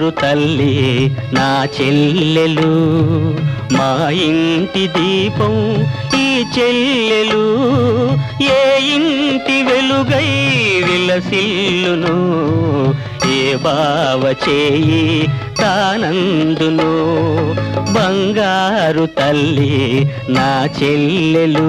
బంగారు తల్లి నా చెల్లెలు, మా ఇంటి దీపం ఈ చెల్లెలు. ఏ ఇంటి వెలుగై విలసిల్లును, ఏ బావ చేయి తానందును. బంగారు తల్లి నా చెల్లెలు.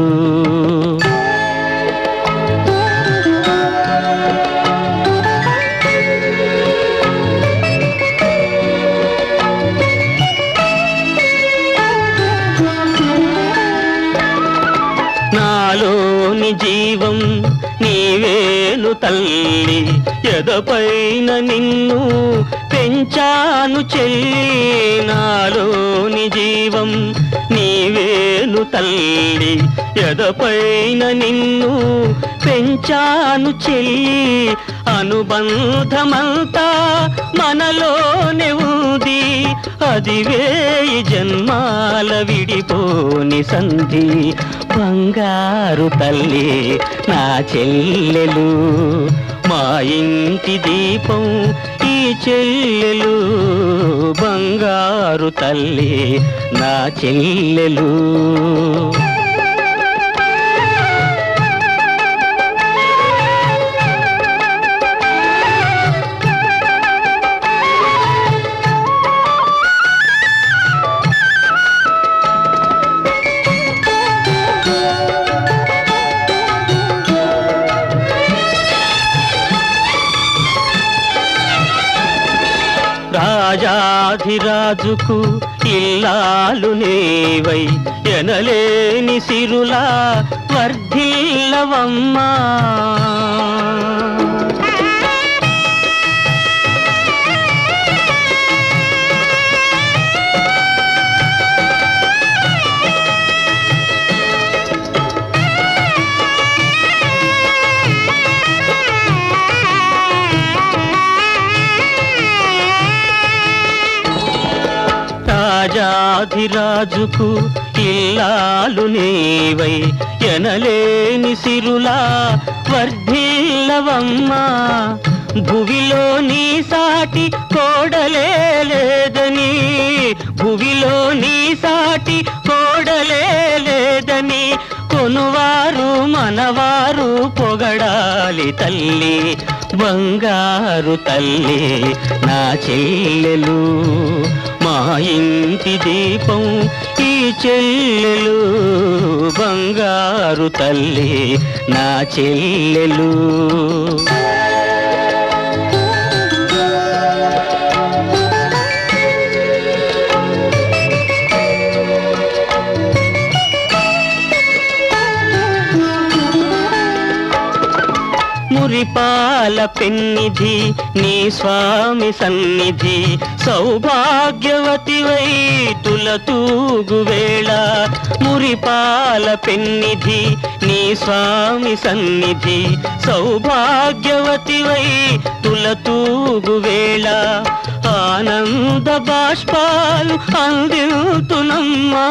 నాలోని జీవం నీవేను తల్లి, ఎదపైన నిన్ను పెంచాను చెల్లి. నాలోని జీవం నీవేను తల్లి, ఎదపైన నిన్ను పెంచాను చెల్లి. అనుబంధమంతా మనలోనే ఉంది, అది వేయి జన్మాల విడిపోని సంధి. బంగారు తల్లి నా చెల్లెలు, మా ఇంటి దీపం ఈ చెల్లెలు. బంగారు తల్లి నా చెల్లెలు. రాజాధిరాజుకు ఇల్లాలు నీవై, ఎనలేని సిరులా వర్ధిల్లవమ్మా. రాజాధిరాజుకు ఇల్లాలు నీవై, ఎనలేని సిరులా వర్ధిల్లవమ్మా. భువిలో నీ సాటి కోడలే లేదని, భువిలో నీ సాటి కోడలే లేదని కొనువారు మనవారు పొగడాలి తల్లి. బంగారు తల్లి నా చెల్లెలు, మా ఇంటి దీపం ఈ చెల్లెలు. బంగారు తల్లి నా చెల్లెలు. మురిపాల పెన్నిధి నీ స్వామి సన్నిధి, సౌభాగ్యవతివై తులతూగు వేళ. మురిపాల పెన్నిధి నీ స్వామి సన్నిధి, సౌభాగ్యవతివై తులతూగు వేళ. ఆనంద బాష్పాలు అందిల్తునమ్మా.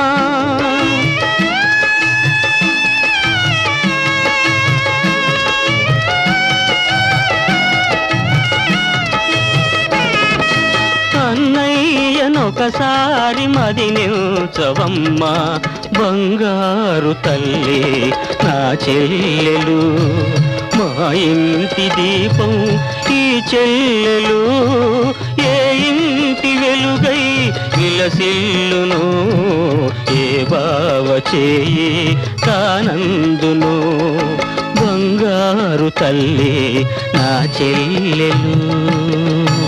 అన్నయ్యనొకసారి మది నిల్చవమ్మా. బంగారు తల్లి నా చెల్లెలు, మా ఇంటి దీపం ఈ చెల్లెలు. ఏ ఇంటి వెలుగై విలసిల్లును, ఏ బావ చేయి తానందును. బంగారు తల్లి నా చెల్లెలు.